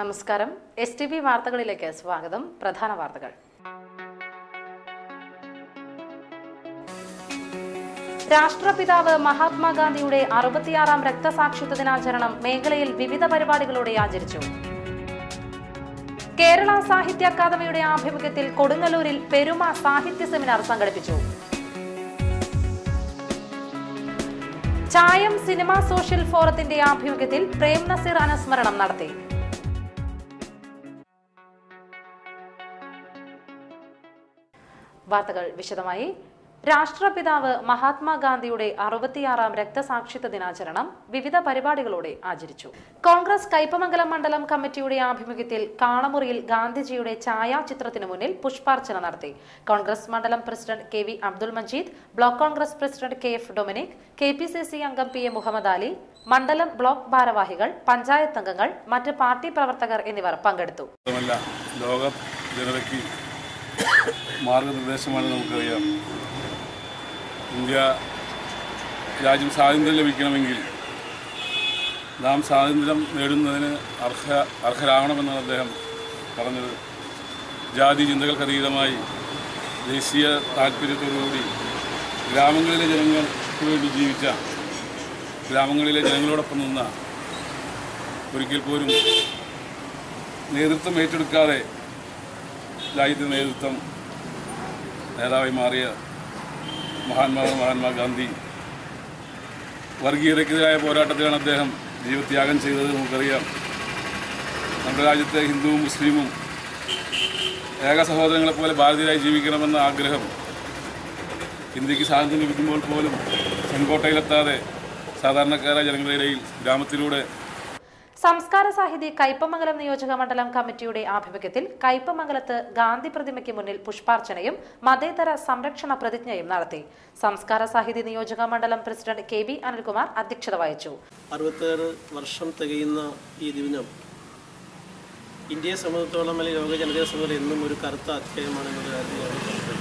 നമസ്കാരം. STV വാർത്തകളിലേക്ക് സ്വാഗതം. പ്രധാന വാർത്തകൾ. രാഷ്ട്രപിതാവ് മഹാത്മാഗാന്ധിയുടെ 66ാം രക്തസാക്ഷിത്വ ദിനാചരണം മേഖലയിൽ വിവിധ പരിപാടികളോടെ ആചരിച്ചു. കേരള സാഹിത്യ അക്കാദമിയുടെ ആഭിമുഖ്യത്തിൽ കൊടുങ്ങല്ലൂരിൽ പെരുമ സാഹിത്യ സെമിനാർ സംഘടിപ്പിച്ചു. ചായം സിനിമ സോഷ്യൽ ഫോറത്തിന്റെ ആഭിമുഖ്യത്തിൽ പ്രേം നസീർ അനുസ്മരണം നടത്തി. വാർത്തകൾ വിശദമായി. രാഷ്ട്രപിതാവ് മഹാത്മാഗാന്ധിയുടെ 66ാം രക്തസാക്ഷിത്വ ദിനാചരണം വിവിധ പരിപാടികളോടെ ആചരിച്ചു. കോൺഗ്രസ് കൈപ്പമംഗലം മണ്ഡലം കമ്മിറ്റിയുടെ ആഭിമുഖ്യത്തിൽ കാളമുറിയിൽ ഗാന്ധിജിയുടെ ഛായാചിത്രത്തിനു മുന്നിൽ പുഷ്പാർച്ചന നടത്തി. കോൺഗ്രസ് മണ്ഡലം president KV Abdul Majeed, block Congress president KF Dominic, KPCC അംഗം PA മുഹമ്മദ് അലി, മണ്ഡലം ബ്ലോക്ക് ഭാരവാഹികൾ, പഞ്ചായത്ത് അംഗങ്ങൾ, മറ്റ് പാർട്ടി പ്രവർത്തകർ എന്നിവർ പങ്കെടുത്തു. മാർഗനിർദ്ദേശമാണ്. നമുക്കറിയാം, ഇന്ത്യ രാജ്യം സ്വാതന്ത്ര്യം ലഭിക്കണമെങ്കിൽ നാം സ്വാതന്ത്ര്യം നേടുന്നതിന് അർഹരാവണമെന്നാണ് അദ്ദേഹം പറഞ്ഞത്. ജാതി ചിന്തകൾക്കതീതമായി ദേശീയ താല്പര്യത്തോടുകൂടി ഗ്രാമങ്ങളിലെ ജനങ്ങൾക്ക് വേണ്ടി ജീവിച്ച, ഗ്രാമങ്ങളിലെ ജനങ്ങളോടൊപ്പം നിന്ന, ഒരിക്കൽ പോലും നേതൃത്വം ഏറ്റെടുക്കാതെ രാജ്യത്തെ നേതാവായി മാറിയ മഹാത്മാഗാന്ധി വർഗീയതയ്ക്കെതിരായ പോരാട്ടത്തിലാണ് അദ്ദേഹം ജീവത്യാഗം ചെയ്തത്. നമുക്കറിയാം, നമ്മുടെ രാജ്യത്തെ ഹിന്ദുവും മുസ്ലിമും ഏക സഹോദരങ്ങളെപ്പോലെ ഭാരതീയരായി ജീവിക്കണമെന്ന ആഗ്രഹം ഇന്ത്യക്ക് സ്വാതന്ത്ര്യം ലഭിക്കുമ്പോൾ പോലും ചെങ്കോട്ടയിലെത്താതെ സാധാരണക്കാരായ ജനങ്ങളുടെ ഇടയിൽ ഗ്രാമത്തിലൂടെ. സംസ്കാര സാഹിതി കൈപ്പമംഗലം നിയോജക മണ്ഡലം കമ്മിറ്റിയുടെ ആഭിമുഖ്യത്തിൽ കൈപ്പമംഗലത്ത് ഗാന്ധി പ്രതിമയ്ക്ക് മുന്നിൽ പുഷ്പാർച്ചനയും മതേതര സംരക്ഷണ പ്രതിജ്ഞയും നടത്തി. സംസ്കാര സാഹിതി നിയോജക മണ്ഡലം പ്രസിഡന്റ് KV അനിൽകുമാർ അധ്യക്ഷത വഹിച്ചു. 66 വർഷം തികയുന്ന ഈ ദിനം ഇന്ത്യയെ സംബന്ധിച്ചോളം അല്ലെങ്കിൽ ലോക ജനതയെ സംബന്ധിച്ച് എന്നും ഒരു കറുത്ത അധ്യായമാണെന്നുള്ള കാര്യമാണ്.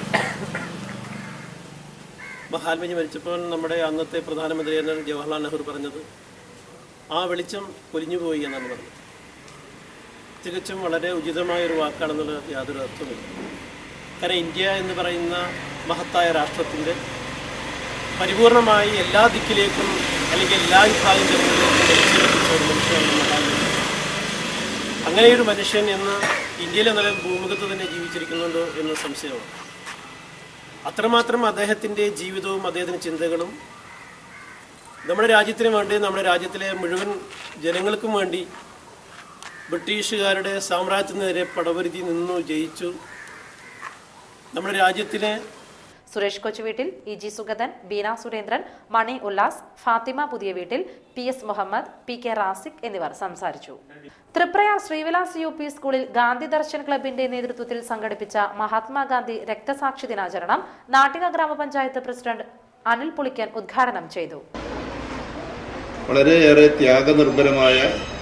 മഹാത്മജി മരിച്ചപ്പോൾ നമ്മുടെ അന്നത്തെ പ്രധാനമന്ത്രി ജവഹർലാൽ നെഹ്റു പറഞ്ഞത്, ആ വെളിച്ചം പൊലിഞ്ഞുപോയി എന്നാണ് പറഞ്ഞത്. തികച്ചും വളരെ ഉചിതമായൊരു വാക്കാണെന്നുള്ള യാതൊരു അർത്ഥമില്ല. കാരണം ഇന്ത്യ എന്ന് പറയുന്ന മഹത്തായ രാഷ്ട്രത്തിൻ്റെ പരിപൂർണമായി എല്ലാ ദിക്കിലേക്കും അല്ലെങ്കിൽ എല്ലാ വിഭാഗം ജനങ്ങളിലേക്കും വലിച്ചെടുപ്പിച്ച ഒരു മനുഷ്യനാണ് മഹാത്മജി. അങ്ങനെയൊരു മനുഷ്യൻ എന്ന് ഇന്ത്യയിലെ നല്ല ഭൂമുഖത്ത് തന്നെ ജീവിച്ചിരിക്കുന്നുണ്ടോ എന്ന് സംശയമാണ്. അത്രമാത്രം അദ്ദേഹത്തിൻ്റെ ജീവിതവും അദ്ദേഹത്തിൻ്റെ ചിന്തകളും നമ്മുടെ രാജ്യത്തിന് വേണ്ടി, നമ്മുടെ രാജ്യത്തിലെ മുഴുവൻ ജനങ്ങൾക്കും വേണ്ടി ബ്രിട്ടീഷുകാരുടെ സാമ്രാജ്യത്തിനെതിരെ പടപൊരുതി നിന്നു ജയിച്ചു. നമ്മുടെ രാജ്യത്തിലെ സുരേഷ് കൊച്ചുവീട്ടിൽ, EG സുഗതൻ, ബീന സുരേന്ദ്രൻ, മണി ഉല്ലാസ്, ഫാത്തിമ പുതിയ വീട്ടിൽ, PS മുഹമ്മദ്, PK റാസിഖ് എന്നിവർ സംസാരിച്ചു. തൃപ്രയാർ ശ്രീവിലാസ് UP സ്കൂളിൽ ഗാന്ധി ദർശൻ ക്ലബിന്റെ നേതൃത്വത്തിൽ സംഘടിപ്പിച്ച മഹാത്മാഗാന്ധി രക്തസാക്ഷി ദിനാചരണം നാട്ടിക ഗ്രാമപഞ്ചായത്ത് പ്രസിഡന്റ് അനിൽ പുളിക്കൻ ഉദ്ഘാടനം ചെയ്തു. വളരെയേറെ ത്യാഗനിർഭരമായ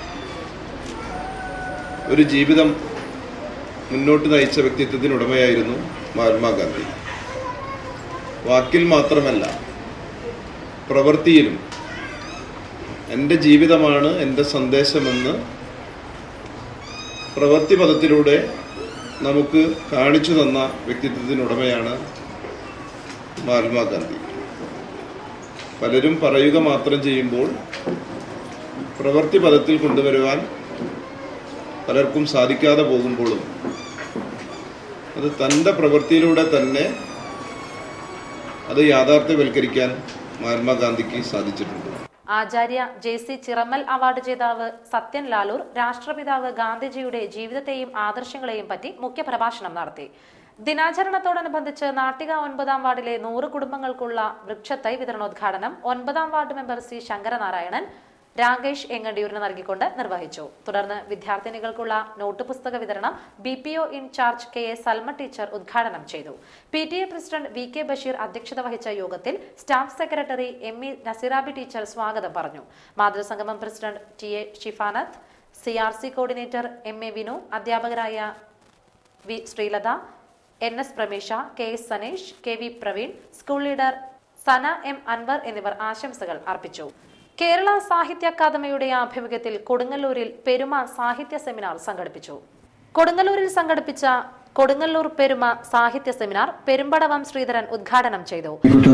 ഒരു ജീവിതം മുന്നോട്ട് നയിച്ച വ്യക്തിത്വത്തിനുടമയായിരുന്നു മഹാത്മാഗാന്ധി. വാക്കിൽ മാത്രമല്ല, പ്രവൃത്തിയിലും എൻ്റെ ജീവിതമാണ് എൻ്റെ സന്ദേശമെന്ന് പ്രവൃത്തി പദത്തിലൂടെ നമുക്ക് കാണിച്ചു തന്ന വ്യക്തിത്വത്തിനുടമയാണ് മഹാത്മാഗാന്ധി. പലരും പറയുക മാത്രം ചെയ്യുമ്പോൾ പ്രവൃത്തി പദത്തിൽ കൊണ്ടുവരുവാൻ പലർക്കും സാധിക്കാതെ പോകുമ്പോഴും അത് തൻ്റെ പ്രവൃത്തിയിലൂടെ തന്നെ അത് യാഥാർത്ഥ്യവൽക്കരിക്കാൻ മഹാത്മാഗാന്ധിക്ക് സാധിച്ചിട്ടുണ്ട്. ആചാര്യ JC ചിറമ്മൽ അവാർഡ് ജേതാവ് സത്യൻ ലാലൂർ രാഷ്ട്രപിതാവ് ഗാന്ധിജിയുടെ ജീവിതത്തെയും ആദർശങ്ങളെയും പറ്റി മുഖ്യപ്രഭാഷണം നടത്തി. ദിനാചരണത്തോടനുബന്ധിച്ച് നാട്ടിക 9ാം വാർഡിലെ 100 കുടുംബങ്ങൾക്കുള്ള വൃക്ഷത്തൈ വിതരണോദ്ഘാടനം 9ാം ward member C Sankaranarayanan Rakesh എങ്ങണ്ടിയൂരിന് നൽകിക്കൊണ്ട് നിർവഹിച്ചു. തുടർന്ന് വിദ്യാർത്ഥിനികൾക്കുള്ള നോട്ട് പുസ്തക വിതരണം BPO incharge KA Salma teacher ഉദ്ഘാടനം ചെയ്തു. PTA പ്രസിഡന്റ് VK ബഷീർ അധ്യക്ഷത വഹിച്ച യോഗത്തിൽ staff secretary ME Nasirabi teacher സ്വാഗതം പറഞ്ഞു. മാതൃസംഗമം president TA Shifanath, CRC coordinator MA Vinu, അധ്യാപകരായ V Sreelatha, NS Pramesha, KS Sanesh, KV Praveen, school leader Sana M Anwar എന്നിവർ ആശംസകൾ അർപ്പിച്ചു. കേരള സാഹിത്യ അക്കാദമിയുടെ ആഭിമുഖ്യത്തിൽ കൊടുങ്ങല്ലൂരിൽ പെരുമ സാഹിത്യ സെമിനാർ സംഘടിപ്പിച്ചു. കൊടുങ്ങല്ലൂരിൽ സംഘടിപ്പിച്ച കൊടുങ്ങല്ലൂർ പെരുമ സാഹിത്യ സെമിനാർ പെരുമ്പടവം ശ്രീധരൻ ഉദ്ഘാടനം ചെയ്തു.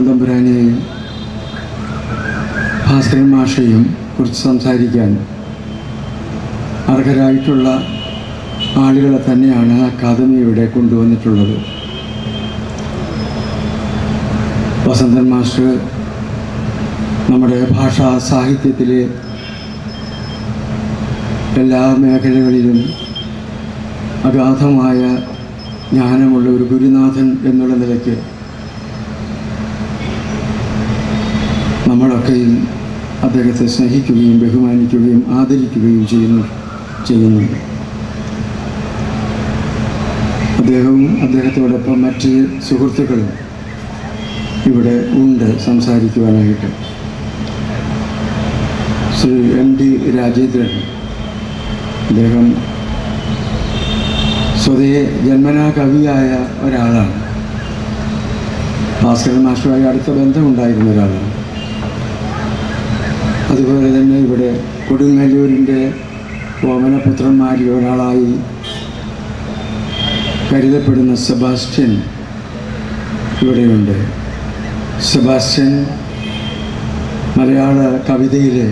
ഭാസ്കരൻ മാഷയെയും കുറിച്ച് സംസാരിക്കാൻ അർഹരായിട്ടുള്ള ആളുകളെ തന്നെയാണ് അക്കാദമി ഇവിടെ കൊണ്ടുവന്നിട്ടുള്ളത്. വസന്തൻ മാസ്റ്റർ നമ്മുടെ ഭാഷാ സാഹിത്യത്തിലെ എല്ലാ മേഖലകളിലും അഗാധമായ ജ്ഞാനമുള്ള ഒരു ഗുരുനാഥൻ എന്നുള്ള നിലയ്ക്ക് നമ്മളൊക്കെയും അദ്ദേഹത്തെ സ്നേഹിക്കുകയും ബഹുമാനിക്കുകയും ആദരിക്കുകയും ചെയ്യുന്നുണ്ട്. അദ്ദേഹവും അദ്ദേഹത്തോടൊപ്പം മറ്റ് സുഹൃത്തുക്കളും ഇവിടെ ഉണ്ട് സംസാരിക്കുവാനായിട്ട്. ശ്രീ M.D. രാജേന്ദ്രൻ, അദ്ദേഹം സ്വതേ ജന്മനാ കവിയായ ഒരാളാണ്. ഭാസ്കരൻ മാസ്റ്ററുമായി അടുത്ത ബന്ധമുണ്ടായിരുന്ന ഒരാളാണ്. അതുപോലെ തന്നെ ഇവിടെ കൊടുങ്ങല്ലൂരിൻ്റെ ഓമനപുത്രന്മാരിൽ ഒരാളായി കരുതപ്പെടുന്ന സെബാസ്റ്റ്യൻ ഇവിടെയുണ്ട്. സെബാസ്റ്റ്യൻ മലയാള കവിതയിലെ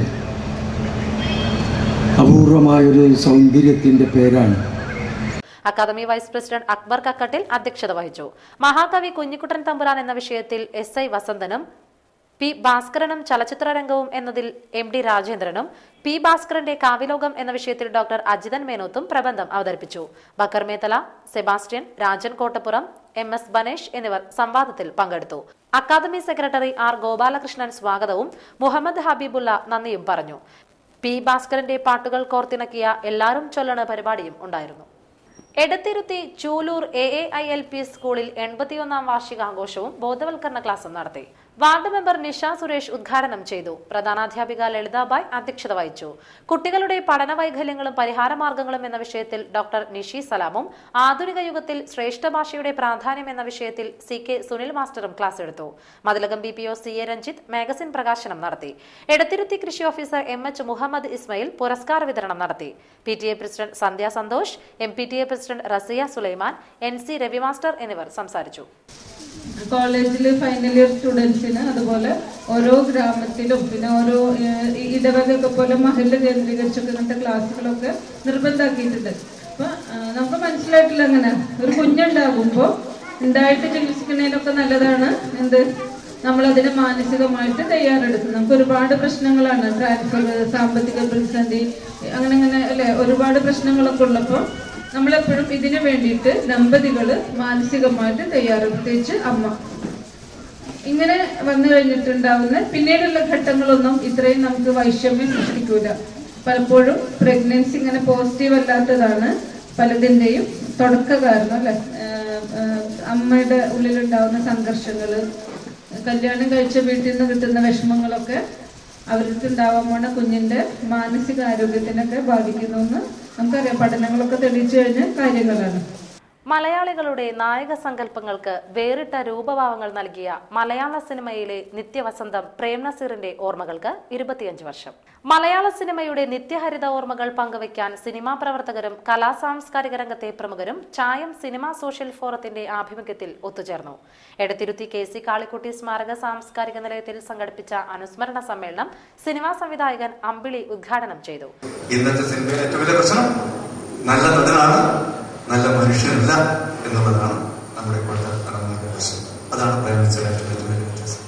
അപൂർവമായൊരു സൗന്ദര്യത്തിൻ്റെ പേരാണ്. Academy vice president Akbar Kakkattil അധ്യക്ഷത വഹിച്ചു. മഹാകവി കുഞ്ഞിക്കുട്ടൻ തമ്പുരാൻ എന്ന വിഷയത്തിൽ SI വസന്തനും P. ഭാസ്കരനും ചലച്ചിത്രരംഗവും എന്നതിൽ M.D. രാജേന്ദ്രനും P. ഭാസ്കരന്റെ കാവ്യലോകം എന്ന വിഷയത്തിൽ ഡോക്ടർ അജിതൻ മേനോത്തും പ്രബന്ധം അവതരിപ്പിച്ചു. ബക്കർ മേത്തല, സെബാസ്റ്റ്യൻ, രാജൻ കോട്ടപ്പുറം, MS ബനേഷ് എന്നിവർ സംവാദത്തിൽ പങ്കെടുത്തു. Academy secretary R. ഗോപാലകൃഷ്ണൻ സ്വാഗതവും മുഹമ്മദ് ഹബീബുള്ള നന്ദിയും പറഞ്ഞു. P. ഭാസ്കരന്റെ പാട്ടുകൾ കോർത്തിണക്കിയ എല്ലാരും ചൊല്ലണ പരിപാടിയും ഉണ്ടായിരുന്നു. എടത്തിരുത്തി ചൂലൂർ AAILP സ്കൂളിൽ 81ാം വാർഷികാഘോഷവും ബോധവൽക്കരണ ക്ലാസും നടത്തി. വാർഡ് മെമ്പർ നിഷ സുരേഷ് ഉദ്ഘാടനം ചെയ്തു. പ്രധാനാധ്യാപിക ലളിതാബായ് അധ്യക്ഷത വഹിച്ചു. കുട്ടികളുടെ പഠന വൈകല്യങ്ങളും പരിഹാരമാർഗങ്ങളും എന്ന വിഷയത്തിൽ ഡോക്ടർ നിഷി സലാമും ആധുനിക യുഗത്തിൽ ശ്രേഷ്ഠ ഭാഷയുടെ പ്രാധാന്യം എന്ന വിഷയത്തിൽ CK സുനിൽ മാസ്റ്ററും ക്ലാസ് എടുത്തു. Mathilakam BPO CA Ranjith magazine പ്രകാശനം നടത്തി. എടത്തിരുത്തി കൃഷി ഓഫീസർ MH മുഹമ്മദ് ഇസ്മയിൽ പുരസ്കാര വിതരണം നടത്തി. PTA president Sandhya Santhosh, MPTA president Rasiya Sulaiman, NC Ravi master എന്നിവർ സംസാരിച്ചു. കോളേജിലെ ഫൈനൽ ഇയർ സ്റ്റുഡൻസിന് അതുപോലെ ഓരോ ഗ്രാമത്തിലും പിന്നെ ഓരോ ഇടവകയൊക്കെ പോലെ മഹല്ല് കേന്ദ്രീകരിച്ചൊക്കെ ഇങ്ങനത്തെ ക്ലാസ്സുകളൊക്കെ നിർബന്ധമാക്കിയിട്ടുണ്ട്. അപ്പോൾ നമുക്ക് മനസ്സിലായിട്ടില്ല, അങ്ങനെ ഒരു കുഞ്ഞുണ്ടാകുമ്പോൾ ഉണ്ടായിട്ട് ചികിത്സിക്കുന്നതിനൊക്കെ നല്ലതാണ് എന്ത് നമ്മളതിന് മാനസികമായിട്ട് തയ്യാറെടുക്കും. നമുക്ക് ഒരുപാട് പ്രശ്നങ്ങളാണ്, ട്രാൻസ്ഫർ, സാമ്പത്തിക പ്രതിസന്ധി, അങ്ങനെ അല്ലേ, ഒരുപാട് പ്രശ്നങ്ങളൊക്കെ ഉള്ളപ്പോൾ നമ്മളെപ്പോഴും ഇതിനു വേണ്ടിയിട്ട് ദമ്പതികൾ മാനസികമായിട്ട് തയ്യാറ്, പ്രത്യേകിച്ച് അമ്മ. ഇങ്ങനെ വന്നു കഴിഞ്ഞിട്ടുണ്ടാവുന്ന പിന്നീടുള്ള ഘട്ടങ്ങളൊന്നും ഇത്രയും നമുക്ക് വൈഷമ്യം സൃഷ്ടിക്കൂല. പലപ്പോഴും പ്രഗ്നൻസി ഇങ്ങനെ പോസിറ്റീവ് അല്ലാത്തതാണ് പലതിൻ്റെയും തുടക്ക കാരണം അല്ലെ. അമ്മയുടെ ഉള്ളിലുണ്ടാവുന്ന സംഘർഷങ്ങൾ, കല്യാണം കഴിച്ച വീട്ടിൽ നിന്ന് കിട്ടുന്ന വിഷമങ്ങളൊക്കെ അവർക്ക് ഉണ്ടാവാൻ പോണ കുഞ്ഞിന്റെ മാനസിക ആരോഗ്യത്തിനൊക്കെ ബാധിക്കുന്നു എന്ന് നമുക്കറിയാം. പഠനങ്ങളൊക്കെ തെളിയിച്ചു കഴിഞ്ഞ കാര്യങ്ങളാണ്. മലയാളികളുടെ നായക സങ്കല്പങ്ങൾക്ക് വേറിട്ട രൂപഭാവങ്ങൾ നൽകിയ മലയാള സിനിമയിലെ നിത്യവസന്തം പ്രേം നസീറിന്റെ ഓർമ്മകൾക്ക് 25 വർഷം. മലയാള സിനിമയുടെ നിത്യഹരിത ഓർമ്മകൾ പങ്കുവയ്ക്കാൻ സിനിമാ പ്രവർത്തകരും കലാസാംസ്കാരിക രംഗത്തെ പ്രമുഖരും ചായം സിനിമാ സോഷ്യൽ ഫോറത്തിന്റെ ആഭിമുഖ്യത്തിൽ ഒത്തുചേർന്നു. എടത്തിരുത്തി KC കാളിക്കുട്ടി സ്മാരക സാംസ്കാരിക നിലയത്തിൽ സംഘടിപ്പിച്ച അനുസ്മരണ സമ്മേളനം സിനിമാ സംവിധായകൻ അമ്പിളി ഉദ്ഘാടനം ചെയ്തു. ഇന്നത്തെ സിനിമയിലെ ഏറ്റവും വലിയ പ്രശ്നം നല്ല നടനാണ്, നല്ല മനുഷ്യനല്ല എന്നുള്ളതാണ് നമ്മുടെ ഇപ്പോഴത്തെ നടന്ന പ്രശ്നം. അതാണ് പ്രേമിച്ചതായിട്ട് ഏറ്റവും വലിയ വ്യത്യാസം.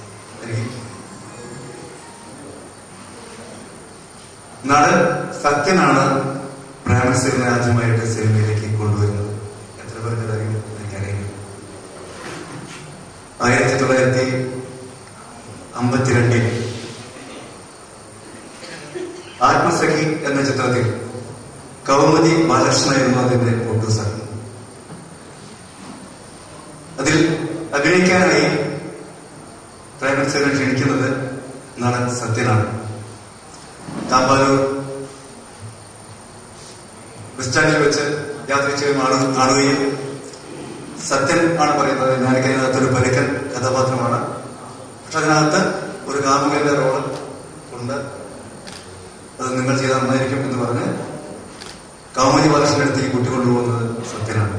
നടൻ സത്യനാണ് പ്രേമസിനെ ആദ്യമായിട്ട് സിനിമയിലേക്ക് കൊണ്ടുവരുന്നത്. എത്ര പേർക്ക് അറിയും എനിക്കറിയില്ല. 1952 ആത്മസഖി എന്ന ചിത്രത്തിൽ കൗമുദി ബാലകൃഷ്ണനായിരുന്നു അതിന്റെ പ്രൊഡ്യൂസർ. അതിൽ അഭിനയിക്കാനായി പ്രേമസിനെ ക്ഷണിക്കുന്നത് നടൻ സത്യനാണ്. താമ്പാലൂർ ബസ് സ്റ്റാൻഡിൽ വെച്ച് യാത്ര ചെയ്യുകയും കാണുകയും സത്യൻ ആണ് പറയുന്നത്, ഞാനൊക്കെ അതിനകത്തൊരു പരുക്കൻ കഥാപാത്രമാണ്, പക്ഷെ അതിനകത്ത് ഒരു കാമുകന്റെ റോള് കൊണ്ട് അത് നിങ്ങൾ ചെയ്താൽ നന്നായിരിക്കും എന്ന് പറഞ്ഞ് കൗമുദി വാർഷിന്റെ അടുത്തേക്ക് കൂട്ടിക്കൊണ്ടുപോകുന്നത് സത്യനാണ്.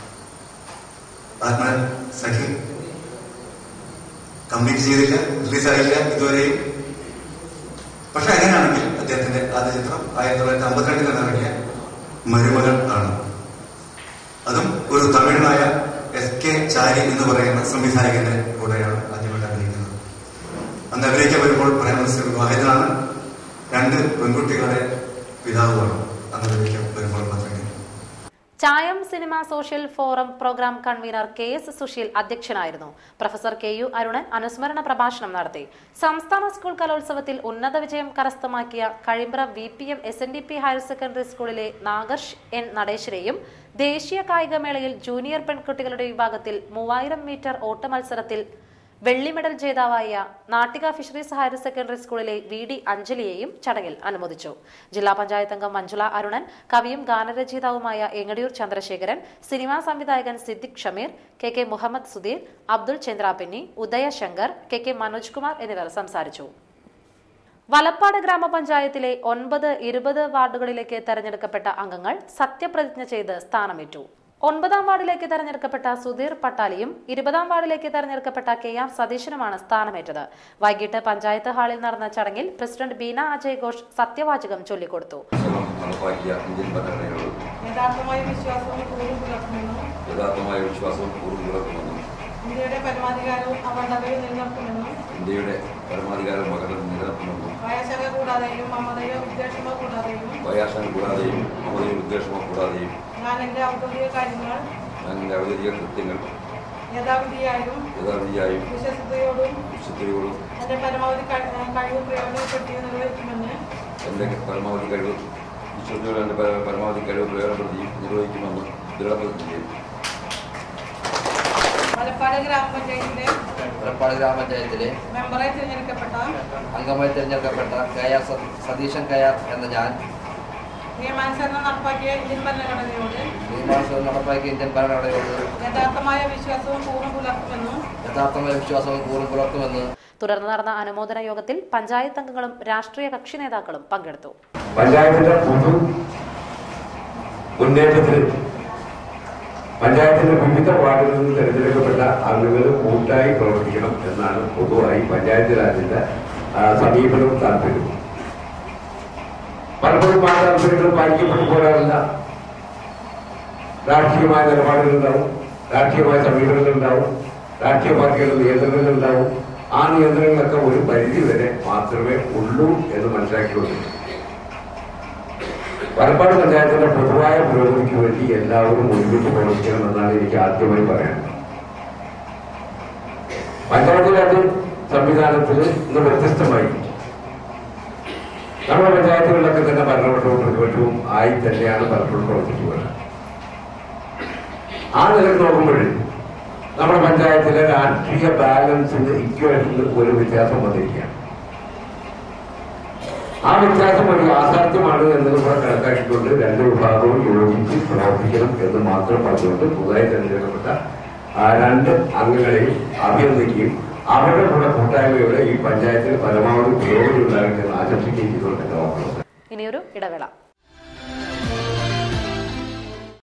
സഖി കംപ്ലീറ്റ് ചെയ്തില്ല, റിലീസായില്ല ഇതുവരെയും. പക്ഷെ അങ്ങനെയാണെങ്കിൽ അദ്ദേഹത്തിന്റെ ആദ്യ ചിത്രം 1952 ഇറങ്ങിയ മരുമകൾ ആണ്. അതും ഒരു തമിഴനായ SK ചാരി എന്ന് പറയുന്ന സംവിധായകന്റെ കൂടെയാണ് ആദ്യമായിട്ട് അഭിനയിക്കുന്നത്. അന്ന് അഭിനയിക്കാൻ വരുമ്പോൾ പ്രേമനസ്യ വിവാഹിതനാണ്, 2 പെൺകുട്ടികളുടെ പിതാവുമാണ് അന്ന് അഭിനയിക്കാൻ വരുമ്പോൾ മാത്രമേ. ചായം cinema social forum program convener KS Susheel അധ്യക്ഷനായിരുന്നു. പ്രൊഫസർ KU അരുണൻ അനുസ്മരണ പ്രഭാഷണം നടത്തി. സംസ്ഥാന സ്കൂൾ കലോത്സവത്തിൽ ഉന്നത വിജയം കരസ്ഥമാക്കിയ Kazhimbra VPM SNDP higher secondary സ്കൂളിലെ നാഗർഷ് N നടേശരെയും ദേശീയ കായികമേളയിൽ ജൂനിയർ പെൺകുട്ടികളുടെ വിഭാഗത്തിൽ 3000 മീറ്റർ ഓട്ട മത്സരത്തിൽ വെള്ളി മെഡൽ ജേതാവായ നാട്ടിക ഫിഷറീസ് ഹയർ സെക്കൻഡറി സ്കൂളിലെ VD അഞ്ജലിയെയും ചടങ്ങിൽ അനുമോദിച്ചു. ജില്ലാ പഞ്ചായത്ത് അംഗം മഞ്ജുള അരുണൻ, കവിയും ഗാനരചയിതാവുമായ എങ്ങടിയൂർ ചന്ദ്രശേഖരൻ, സിനിമാ സംവിധായകൻ സിദ്ദിഖ് ഷമീർ, KK മുഹമ്മദ് സുധീർ, അബ്ദുൾ ചന്ദ്രാപിന്നി, ഉദയ ശങ്കർ, KK മനോജ് കുമാർ എന്നിവർ സംസാരിച്ചു. വലപ്പാട് ഗ്രാമപഞ്ചായത്തിലെ 9, 20 വാർഡുകളിലേക്ക് തെരഞ്ഞെടുക്കപ്പെട്ട അംഗങ്ങൾ സത്യപ്രതിജ്ഞ ചെയ്ത് സ്ഥാനമേറ്റു. 9ാം വാർഡിലേക്ക് തെരഞ്ഞെടുക്കപ്പെട്ട സുധീർ പട്ടാലിയും 20ാം വാർഡിലേക്ക് തെരഞ്ഞെടുക്കപ്പെട്ട KR സതീശനുമാണ് സ്ഥാനമേറ്റത്. വൈകിട്ട് പഞ്ചായത്ത് ഹാളിൽ നടന്ന ചടങ്ങിൽ പ്രസിഡന്റ് ബീന അജയ് ഘോഷ് സത്യവാചകം ചൊല്ലിക്കൊടുത്തു. ഇന്ത്യയുടെ പരമാധികാരവും അവണ്ടവയും നിലനിർത്തുമെന്നും വയാശങ്ക കൂടാതെയും മമതയോ വിദ്വേഷമോ കൂടാതെയും ഞാൻ എന്റെ ഔദ്യോഗിക കാര്യങ്ങൾ യഥാവിധിയായും വിശ്വസ്തയോടും എന്റെ പരമാവധി കഴിവ് പ്രയോജനപ്പെടുത്തി നിർവഹിക്കുമെന്ന് ദൃഢപ്രതിജ്ഞ ചെയ്യും. വലപ്പാട് ഗ്രാമപഞ്ചായത്തിലെ അംഗമായി തിരഞ്ഞെടുക്കപ്പെട്ട KR സതീശൻ KR എന്ന ഞാൻ നിയമാനുസരണം നടപ്പാക്കിയ ഇന്ത്യൻ ഭരണഘടനയോട് യഥാർത്ഥമായ വിശ്വാസവും പൂർണ്ണ പുലർത്തുമെന്ന് തുടർന്ന് നടന്ന അനുമോദന യോഗത്തിൽ പഞ്ചായത്ത് അംഗങ്ങളും രാഷ്ട്രീയ കക്ഷി നേതാക്കളും പങ്കെടുത്തു. പഞ്ചായത്തിന്റെ പൊതു മുന്നേറ്റത്തിൽ പഞ്ചായത്തിന്റെ വിവിധ വാർഡുകളിൽ നിന്ന് തെരഞ്ഞെടുക്കപ്പെട്ട അംഗങ്ങൾ കൂട്ടായി പ്രവർത്തിക്കണം എന്നാണ് പൊതുവായി പഞ്ചായത്ത് രാജിന്റെ സമീപനവും താല്പര്യവും. പലപ്പോഴും ആ താല്പര്യങ്ങൾ പാലിക്കപ്പെട്ടു പോരാറില്ല. രാഷ്ട്രീയമായ നിലപാടുകളുണ്ടാവും, രാഷ്ട്രീയമായ സമീപനങ്ങളുണ്ടാവും, രാഷ്ട്രീയ പാർട്ടികളുടെ നിയന്ത്രണങ്ങളുണ്ടാവും. ആ നിയന്ത്രണങ്ങളൊക്കെ ഒരു പരിധി വരെ മാത്രമേ ഉള്ളൂ എന്ന് മനസ്സിലാക്കിക്കൊണ്ടിരിക്കും. വലപ്പാട് പഞ്ചായത്തിന്റെ പൊതുവായ പുരോഗതിക്ക് വേണ്ടി എല്ലാവരും ഒരുമിച്ച് പ്രവർത്തിക്കണമെന്നാണ് എനിക്ക് ആദ്യമായി പറയാനുള്ളത്. പഞ്ചായത്ത് രാജ് സംവിധാനത്തിൽ ഇന്ന് വ്യത്യസ്തമായി നമ്മുടെ പഞ്ചായത്തുകളിലൊക്കെ തന്നെ ഭരണപക്ഷവും പ്രതിപക്ഷവും ആയി തന്നെയാണ് പലപ്പോഴും പ്രവർത്തിക്കുക. ആ നിലയിൽ നോക്കുമ്പോൾ നമ്മുടെ പഞ്ചായത്തിലെ രാഷ്ട്രീയ ബാലൻസിന് ഇക്വേഷനിൽ ഒരു വ്യത്യാസം വന്നിരിക്കുകയാണ്. ആ വ്യത്യാസം ഒരു യാഥാർത്ഥ്യമാണ് എന്നത് കൂടെ കണക്കാക്കിക്കൊണ്ട് 2 വിഭാഗവും യോജിച്ച് പ്രവർത്തിക്കണം എന്ന് മാത്രം പറഞ്ഞുകൊണ്ട് പുതുതായി തെരഞ്ഞെടുക്കപ്പെട്ട 2 അംഗങ്ങളെയും അഭിനന്ദിക്കുകയും അവരുടെ കൂടെ കൂട്ടായ്മയോടെ ഈ പഞ്ചായത്തിന് പരമാവധി പുരോഗതി ഉണ്ടാകട്ടെ എന്ന് ആശംസിക്കുകയും ചെയ്തുകൊണ്ട്. ഇനിയൊരു ഇടവേള.